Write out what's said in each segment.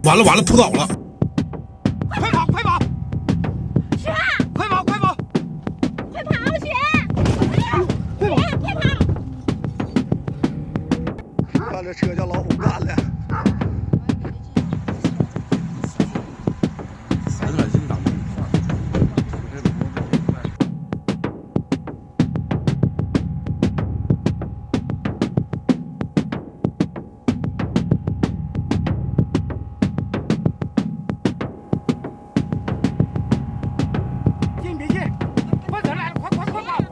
完了完了，扑倒了！ 快跑快跑！ 雪， 快跑快跑！ 快跑，雪！ 快跑快跑！ 看这车叫老虎干的。 进别进！快点来了，快跑！快跑！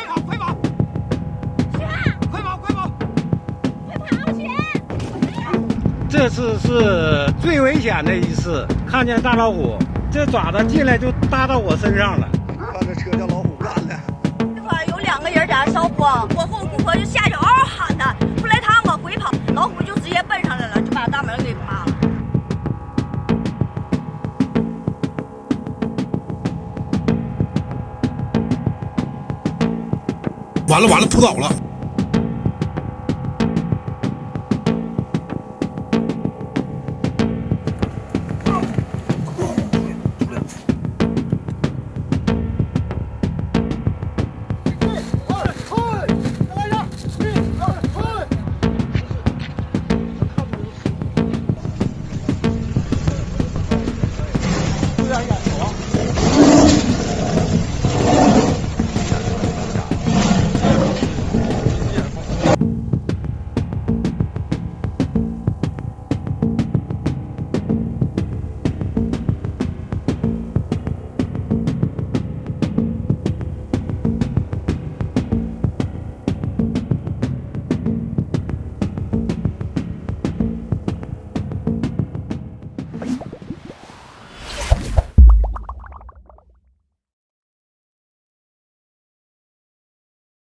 雪， 快跑快跑！ 快跑，雪！ 这次是最危险的一次，看见大老虎，这爪子进来就搭到我身上了。 看这车叫老虎干的。 这块有2个人在那烧光，过后顾客就下去嗷嗷喊他，后来他往回跑，老虎就直接奔上来了，就把大门给扒了。 完了完了，扑倒了！